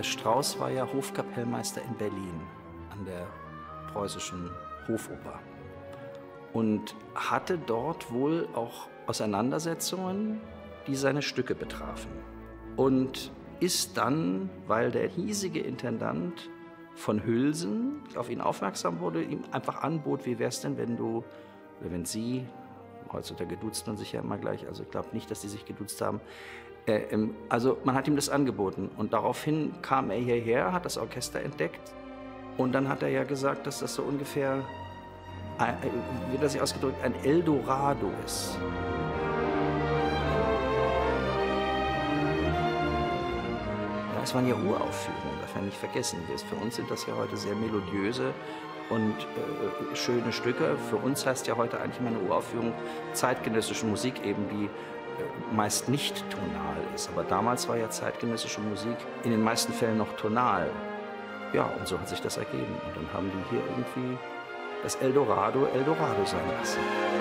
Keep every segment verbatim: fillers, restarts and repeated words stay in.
Der Strauss war ja Hofkapellmeister in Berlin an der Preußischen Hofoper und hatte dort wohl auch Auseinandersetzungen, die seine Stücke betrafen. Und ist dann, weil der hiesige Intendant von Hülsen auf ihn aufmerksam wurde, ihm einfach anbot, wie wär's denn, wenn du, oder wenn Sie, heutzutage duzt man sich ja immer gleich, also ich glaube nicht, dass die sich geduzt haben, äh, ähm, also man hat ihm das angeboten und daraufhin kam er hierher, hat das Orchester entdeckt und dann hat er ja gesagt, dass das so ungefähr, äh, wie wird er sich ausgedrückt, ein Eldorado ist. Es waren ja Uraufführungen, darf man nicht vergessen. Für uns sind das ja heute sehr melodiöse und äh, schöne Stücke. Für uns heißt ja heute eigentlich immer eine Uraufführung zeitgenössische Musik, eben die äh, meist nicht tonal ist. Aber damals war ja zeitgenössische Musik in den meisten Fällen noch tonal. Ja, und so hat sich das ergeben. Und dann haben die hier irgendwie das Eldorado Eldorado sein lassen.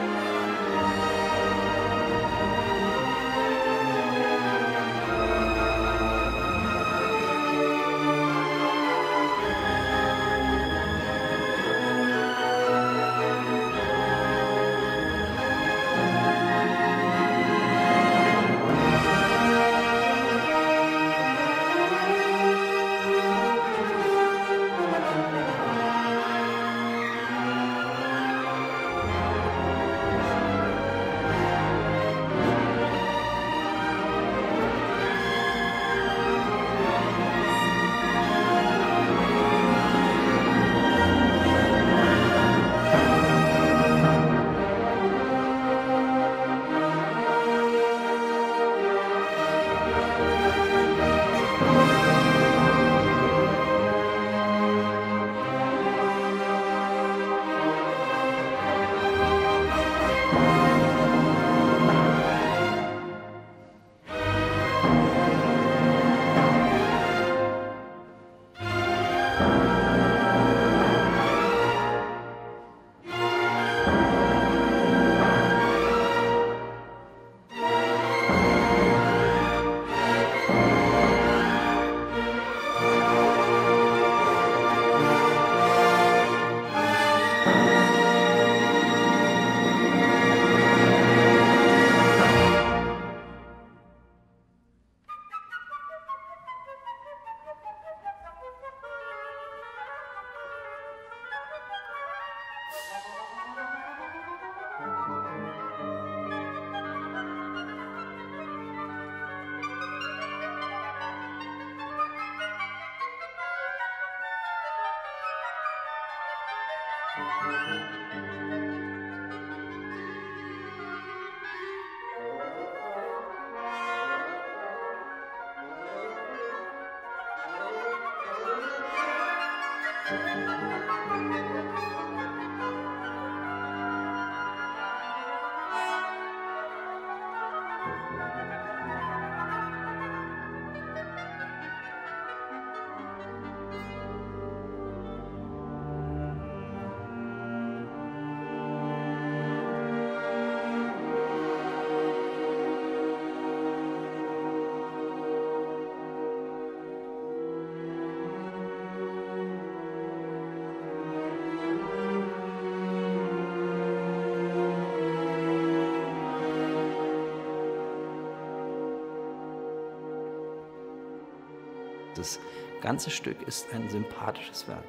Das ganze Stück ist ein sympathisches Werk.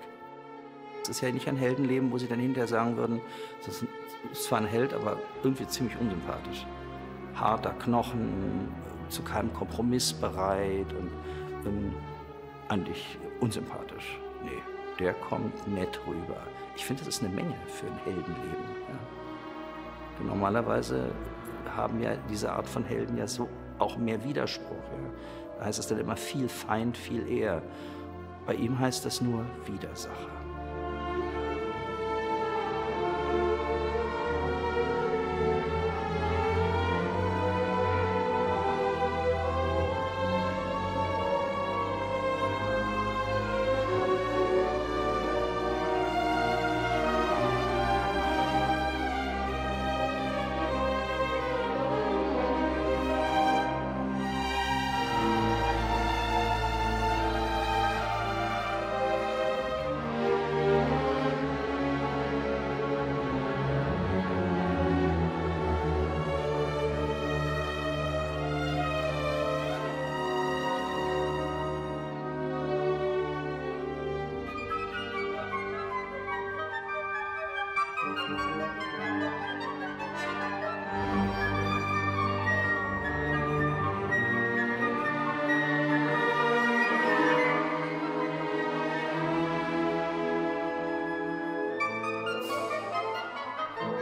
Es ist ja nicht ein Heldenleben, wo Sie dann hinterher sagen würden, das ist zwar ein Held, aber irgendwie ziemlich unsympathisch. Harter Knochen, zu keinem Kompromiss bereit und ähm, eigentlich unsympathisch. Nee, der kommt nett rüber. Ich finde, das ist eine Menge für ein Heldenleben. Ja. Normalerweise haben ja diese Art von Helden ja so auch mehr Widerspruch. Ja. Da heißt es dann immer viel Feind, viel eher. Bei ihm heißt das nur Widersacher.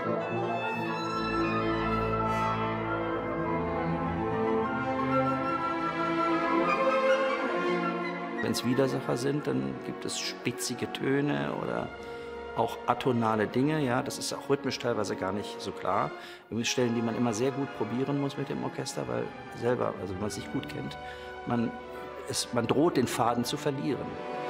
Wenn es Widersacher sind, dann gibt es spitzige Töne oder auch atonale Dinge. Ja, das ist auch rhythmisch teilweise gar nicht so klar. Übrigens Stellen, die man immer sehr gut probieren muss mit dem Orchester, weil selber, also wenn man es nicht gut kennt, man, es, man droht, den Faden zu verlieren.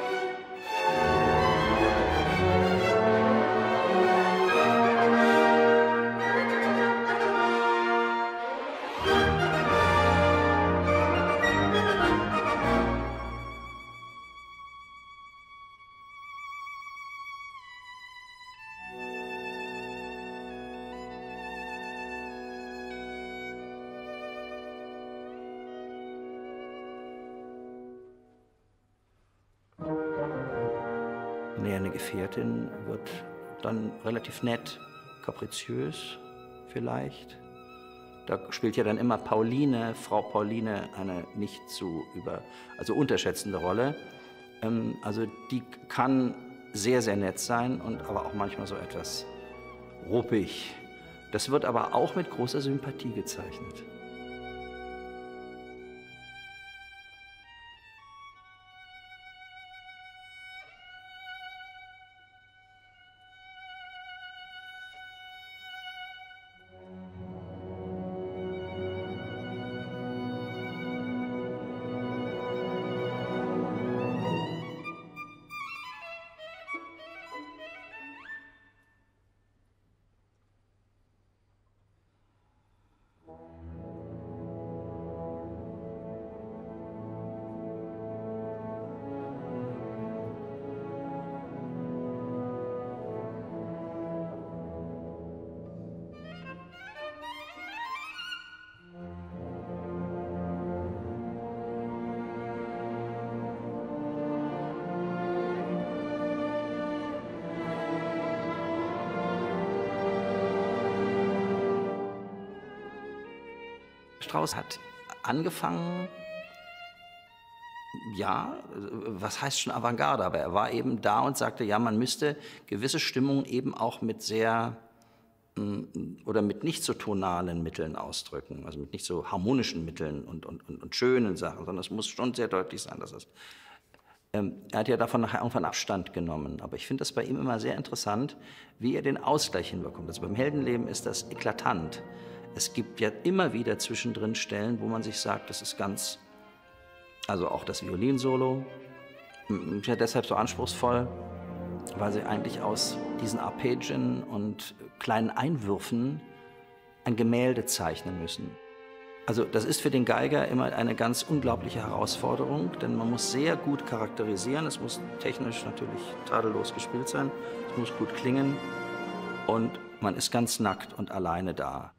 Nee, eine Gefährtin wird dann relativ nett, kapriziös vielleicht. Da spielt ja dann immer Pauline, Frau Pauline, eine nicht zu über, also unterschätzende Rolle. Ähm, also die kann sehr, sehr nett sein und aber auch manchmal so etwas ruppig. Das wird aber auch mit großer Sympathie gezeichnet. Strauss hat angefangen, ja, was heißt schon Avantgarde, aber er war eben da und sagte, ja, man müsste gewisse Stimmungen eben auch mit sehr oder mit nicht so tonalen Mitteln ausdrücken, also mit nicht so harmonischen Mitteln und, und, und, und schönen Sachen, sondern es muss schon sehr deutlich sein, dass es. Ähm, er hat ja davon nachher irgendwann Abstand genommen, aber ich finde das bei ihm immer sehr interessant, wie er den Ausgleich hinbekommt. Also beim Heldenleben ist das eklatant. Es gibt ja immer wieder zwischendrin Stellen, wo man sich sagt, das ist ganz, also auch das Violinsolo, ist ja deshalb so anspruchsvoll, weil sie eigentlich aus diesen Arpeggien und kleinen Einwürfen ein Gemälde zeichnen müssen. Also das ist für den Geiger immer eine ganz unglaubliche Herausforderung, denn man muss sehr gut charakterisieren, es muss technisch natürlich tadellos gespielt sein, es muss gut klingen und man ist ganz nackt und alleine da.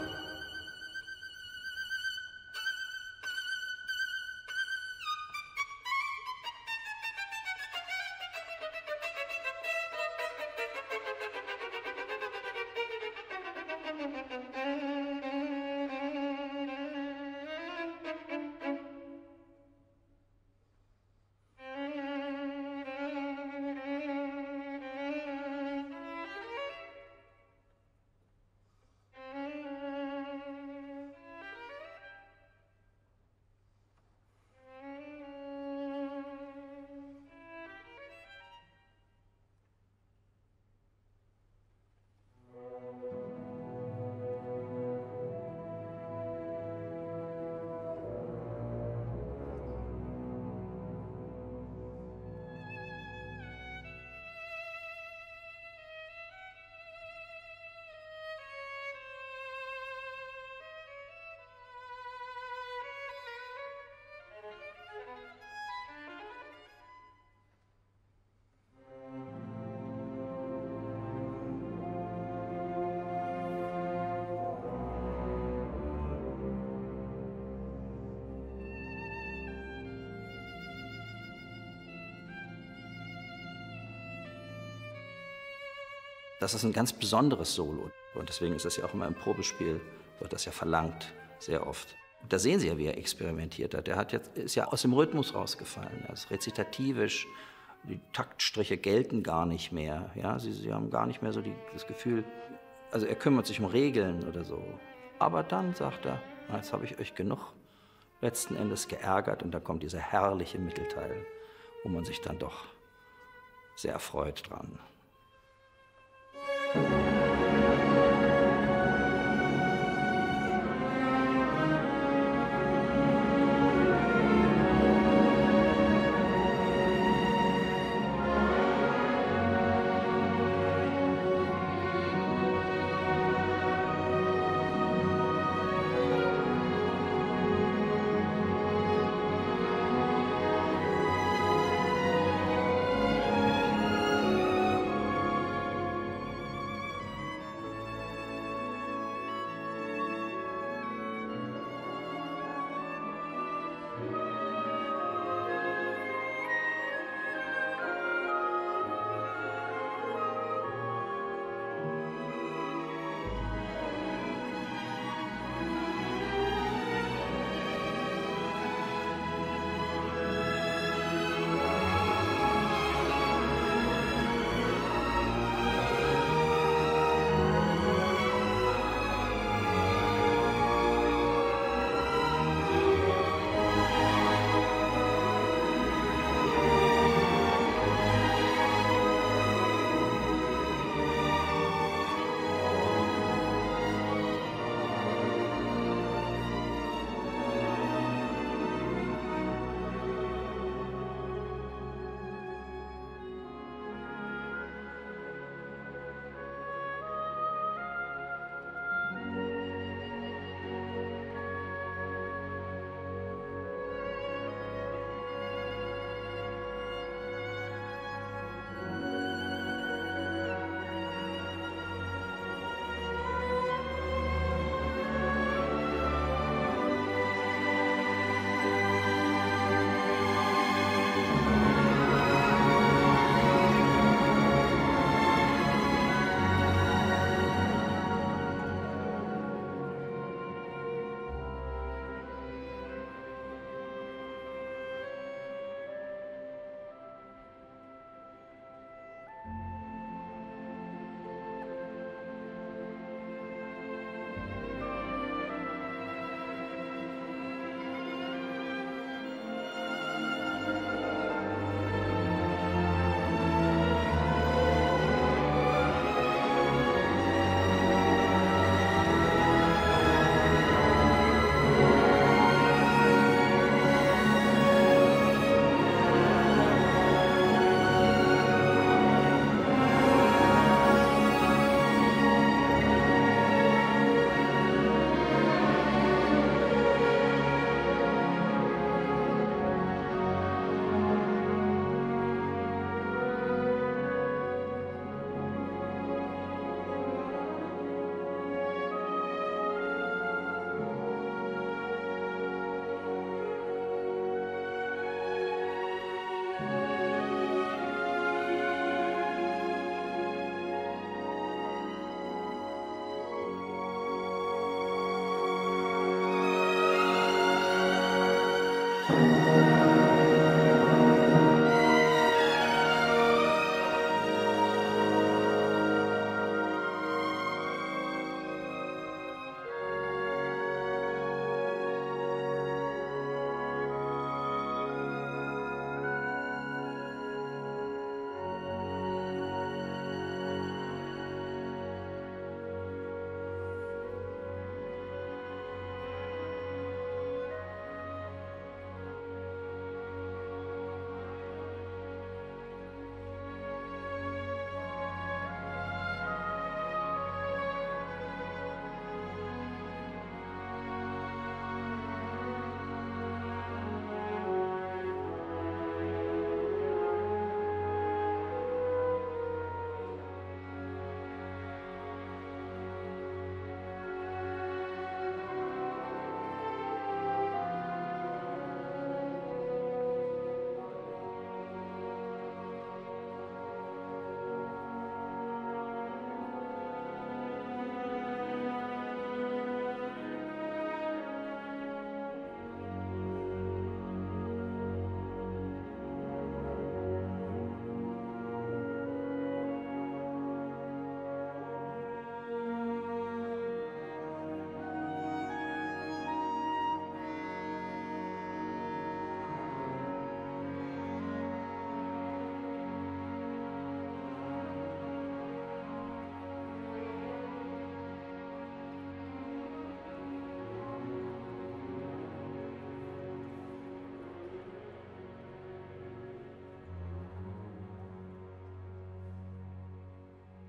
Das ist ein ganz besonderes Solo. Und deswegen ist das ja auch immer im Probespiel, wird das ja verlangt, sehr oft. Da sehen Sie ja, wie er experimentiert hat. Er hat jetzt, ist ja aus dem Rhythmus rausgefallen. Er ist rezitativisch, die Taktstriche gelten gar nicht mehr. Ja? Sie, Sie haben gar nicht mehr so die, das Gefühl, also er kümmert sich um Regeln oder so. Aber dann sagt er, na, jetzt habe ich euch genug letzten Endes geärgert und da kommt dieser herrliche Mittelteil, wo man sich dann doch sehr erfreut dran.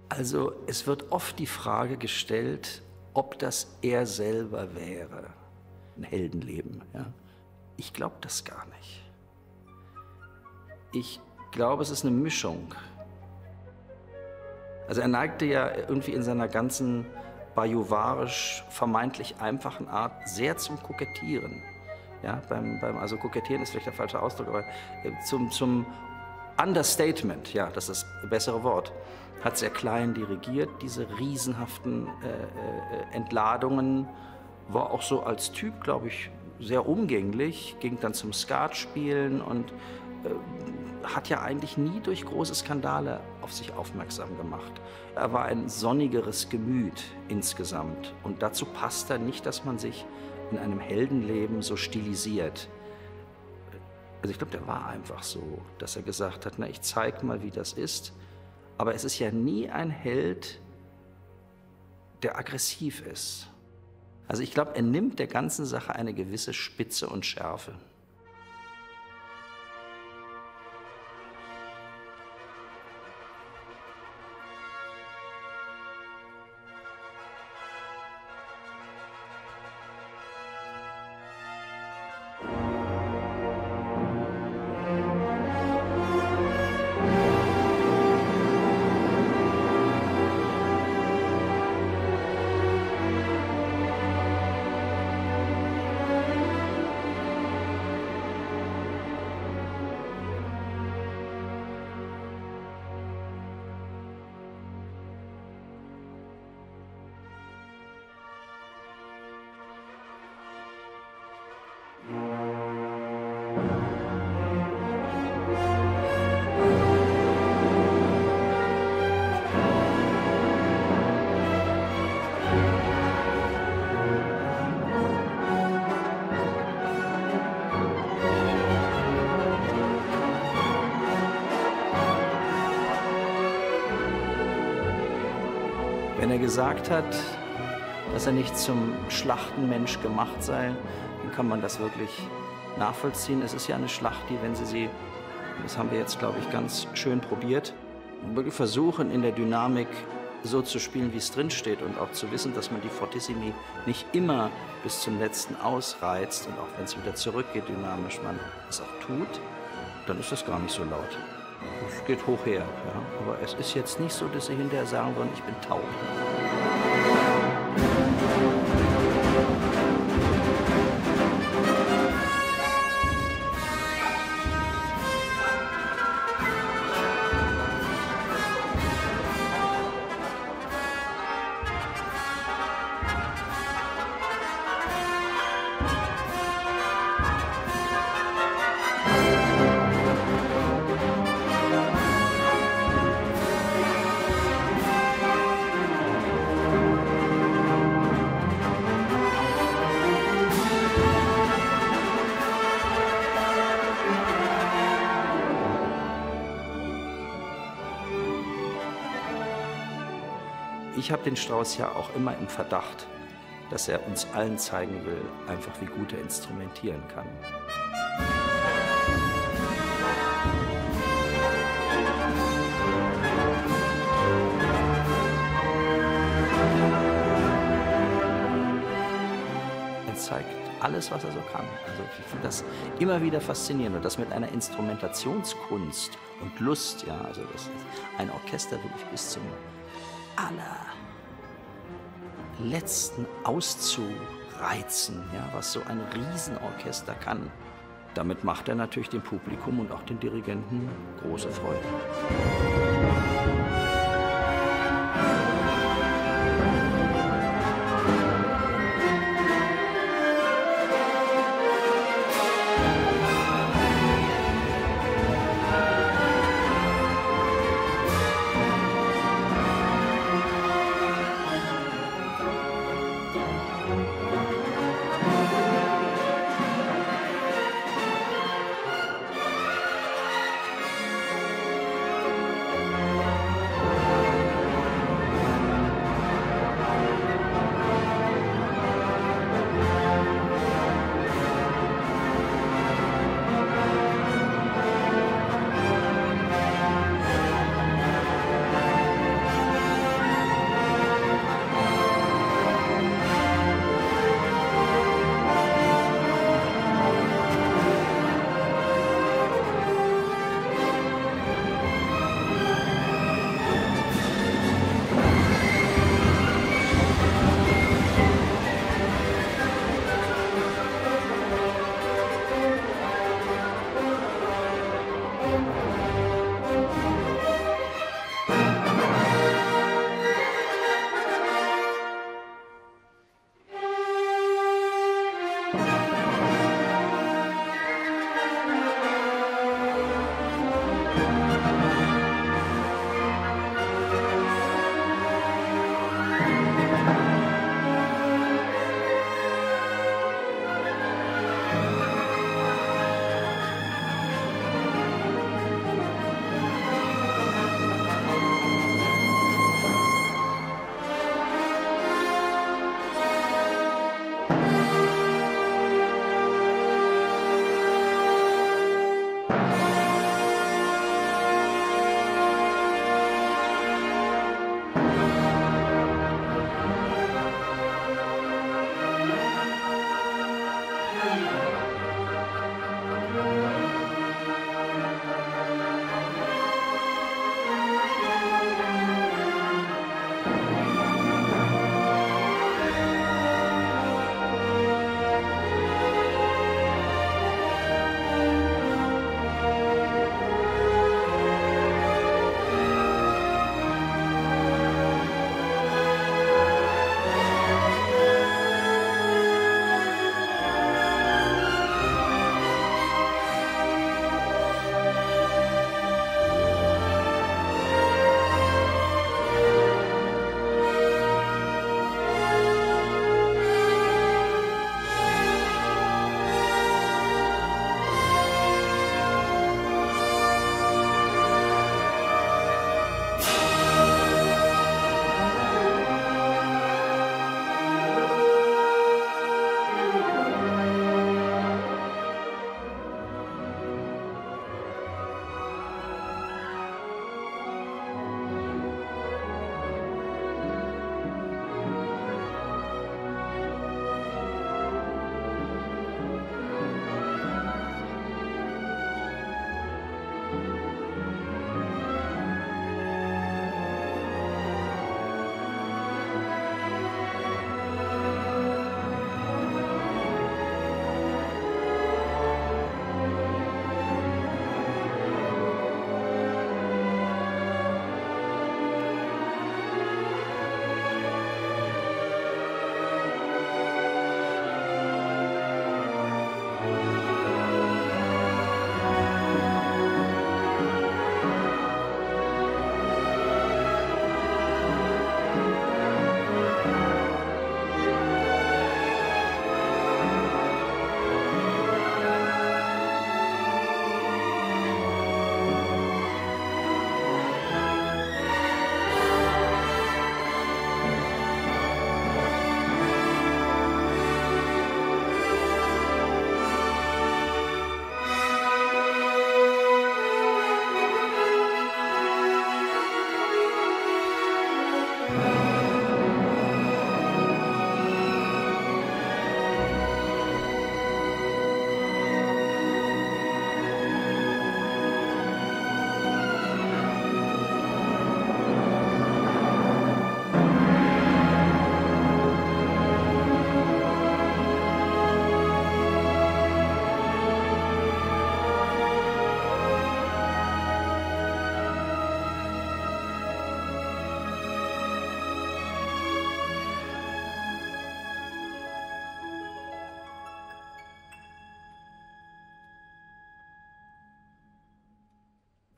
Also es wird oft die Frage gestellt, ob das er selber wäre, ein Heldenleben. Ja? Ich glaube das gar nicht. Ich glaube, es ist eine Mischung. Also er neigte ja irgendwie in seiner ganzen bajuwarisch vermeintlich einfachen Art sehr zum Kokettieren. Ja, beim, beim, also kokettieren ist vielleicht der falsche Ausdruck, aber zum, zum Understatement, ja, das ist das bessere Wort, hat sehr klein dirigiert, diese riesenhaften äh, äh, Entladungen, war auch so als Typ, glaube ich, sehr umgänglich, ging dann zum Skatspielen und äh, hat ja eigentlich nie durch große Skandale auf sich aufmerksam gemacht. Er war ein sonnigeres Gemüt insgesamt und dazu passt dann nicht, dass man sich in einem Heldenleben so stilisiert. Also ich glaube, der war einfach so, dass er gesagt hat, na, ich zeig mal, wie das ist. Aber es ist ja nie ein Held, der aggressiv ist. Also ich glaube, er nimmt der ganzen Sache eine gewisse Spitze und Schärfe. Wenn er gesagt hat, dass er nicht zum Schlachtenmensch gemacht sei, dann kann man das wirklich nachvollziehen. Es ist ja eine Schlacht, die, wenn Sie sie, das haben wir jetzt, glaube ich, ganz schön probiert, wirklich versuchen, in der Dynamik so zu spielen, wie es drinsteht und auch zu wissen, dass man die Fortissimi nicht immer bis zum Letzten ausreizt und auch wenn es wieder zurückgeht dynamisch, man es auch tut, dann ist das gar nicht so laut. Es geht hoch her, ja. Aber es ist jetzt nicht so, dass Sie hinterher sagen würden, ich bin taub. Ich habe den Strauss ja auch immer im Verdacht, dass er uns allen zeigen will, einfach wie gut er instrumentieren kann. Er zeigt alles, was er so kann. Also ich finde das immer wieder faszinierend und das mit einer Instrumentationskunst und Lust, ja, also das ist ein Orchester wirklich bis zum allerletzten auszureizen, ja, was so ein Riesenorchester kann. Damit macht er natürlich dem Publikum und auch den Dirigenten große Freude.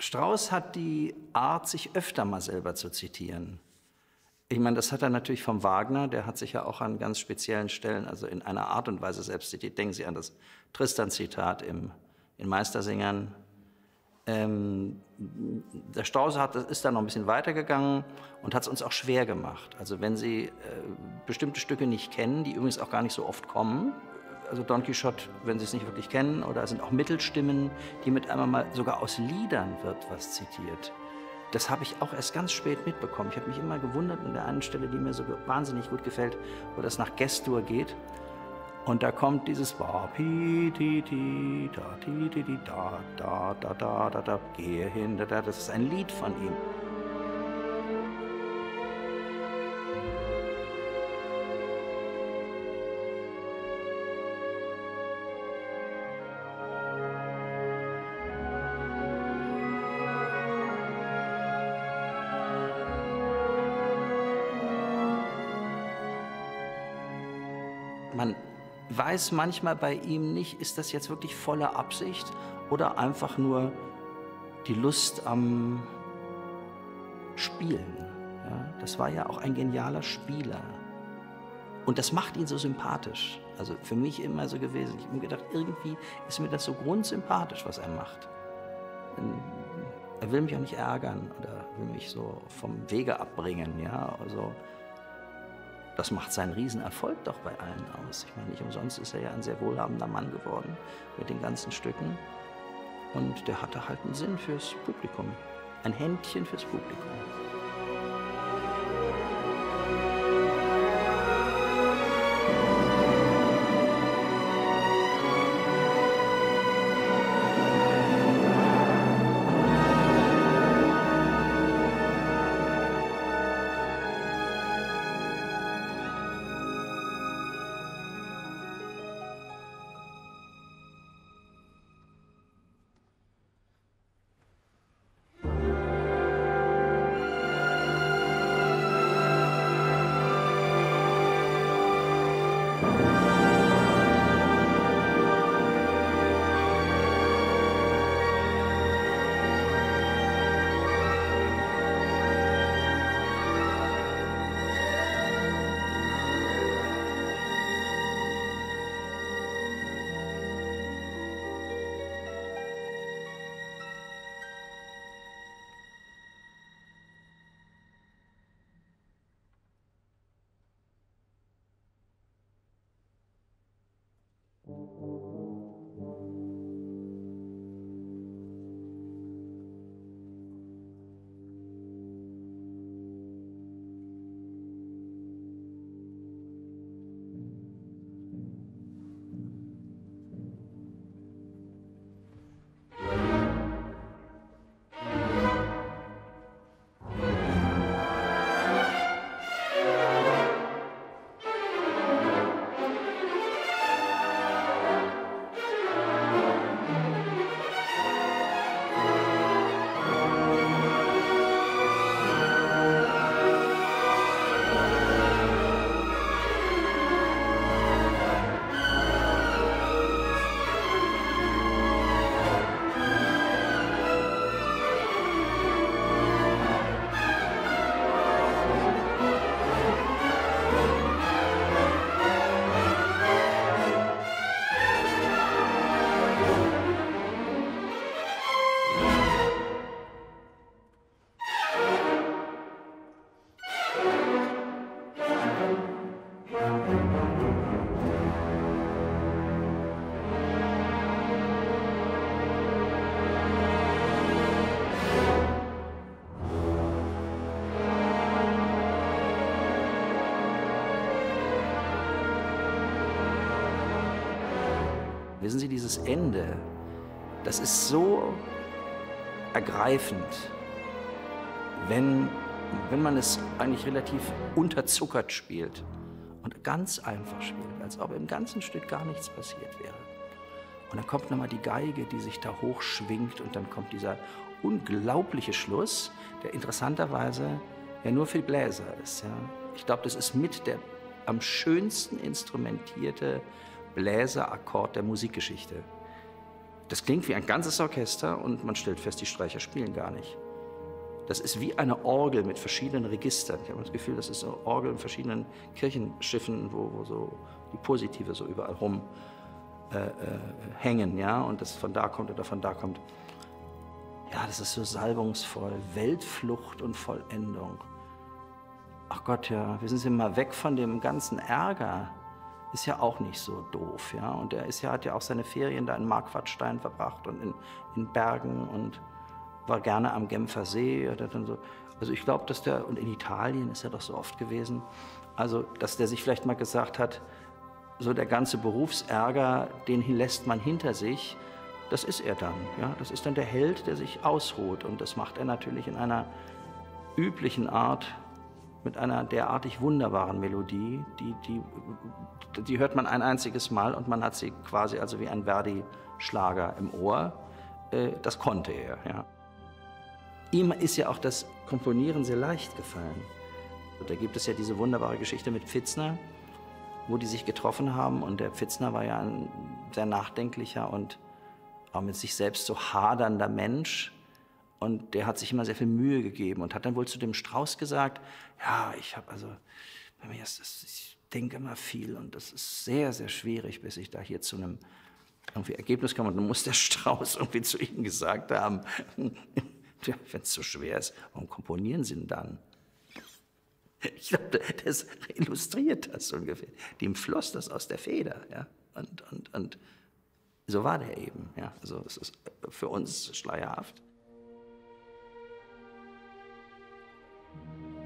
Strauss hat die Art, sich öfter mal selber zu zitieren. Ich meine, das hat er natürlich vom Wagner, der hat sich ja auch an ganz speziellen Stellen, also in einer Art und Weise selbst zitiert. Denken Sie an das Tristan-Zitat im, in Meistersingern. Ähm, der Strauss hat, ist da noch ein bisschen weitergegangen und hat es uns auch schwer gemacht. Also wenn Sie äh, bestimmte Stücke nicht kennen, die übrigens auch gar nicht so oft kommen, also Don Quixote, wenn Sie es nicht wirklich kennen, oder es sind auch Mittelstimmen, die mit einmal mal sogar aus Liedern wird was zitiert. Das habe ich auch erst ganz spät mitbekommen. Ich habe mich immer gewundert an der einen Stelle, die mir so wahnsinnig gut gefällt, wo das nach Gestur geht. Und da kommt dieses Ba, pi, ti, ti, da, ti, ti, ti, da, da, da, da, da, da, gehe hin, da, da. Das ist ein Lied von ihm. Man weiß manchmal bei ihm nicht, ist das jetzt wirklich volle Absicht oder einfach nur die Lust am Spielen. Ja, das war ja auch ein genialer Spieler. Und das macht ihn so sympathisch. Also für mich immer so gewesen. Ich habe mir gedacht, irgendwie ist mir das so grundsympathisch, was er macht. Er will mich auch nicht ärgern oder will mich so vom Wege abbringen. Ja, also das macht seinen Riesenerfolg doch bei allen aus. Ich meine, nicht umsonst ist er ja ein sehr wohlhabender Mann geworden mit den ganzen Stücken. Und der hatte halt einen Sinn fürs Publikum, ein Händchen fürs Publikum. Wissen Sie, dieses Ende, das ist so ergreifend, wenn, wenn man es eigentlich relativ unterzuckert spielt und ganz einfach spielt, als ob im ganzen Stück gar nichts passiert wäre. Und dann kommt nochmal die Geige, die sich da hochschwingt, und dann kommt dieser unglaubliche Schluss, der interessanterweise ja nur für Bläser ist. Ja. Ich glaube, das ist mit der am schönsten instrumentierte Bläserakkord der Musikgeschichte. das klingt wie ein ganzes Orchester und man stellt fest, die Streicher spielen gar nicht. Das ist wie eine Orgel mit verschiedenen Registern. Ich habe das Gefühl, das ist eine Orgel in verschiedenen Kirchenschiffen, wo, wo so die Positive so überall rum äh, äh, hängen, ja, und das von da kommt oder von da kommt. Ja, das ist so salbungsvoll, Weltflucht und Vollendung. Ach Gott, ja, wir sind mal weg von dem ganzen Ärger. Ist ja auch nicht so doof, ja. Und er ist ja, hat ja auch seine Ferien da in Marquardstein verbracht und in, in Bergen und war gerne am Genfer See. Oder dann so. Also ich glaube, dass der, und in Italien ist er doch so oft gewesen, also dass der sich vielleicht mal gesagt hat, so der ganze Berufsärger, den lässt man hinter sich, das ist er dann, ja. Das ist dann der Held, der sich ausruht. Und das macht er natürlich in einer üblichen Art, mit einer derartig wunderbaren Melodie, die, die, die hört man ein einziges Mal und man hat sie quasi also wie ein Verdi-Schlager im Ohr. Das konnte er, ja. Ihm ist ja auch das Komponieren sehr leicht gefallen. Da gibt es ja diese wunderbare Geschichte mit Pfitzner, wo die sich getroffen haben und der Pfitzner war ja ein sehr nachdenklicher und auch mit sich selbst so hadernder Mensch. Und der hat sich immer sehr viel Mühe gegeben und hat dann wohl zu dem Strauß gesagt, ja, ich habe also, bei mir ist das, ich denke immer viel und das ist sehr, sehr schwierig, bis ich da hier zu einem irgendwie Ergebnis komme. Und dann muss der Strauß irgendwie zu ihm gesagt haben, ja, wenn es so schwer ist, warum komponieren Sie denn dann? Ich glaube, das illustriert das ungefähr. Dem floss das aus der Feder, ja, und, und, und so war der eben, ja, also es ist für uns schleierhaft.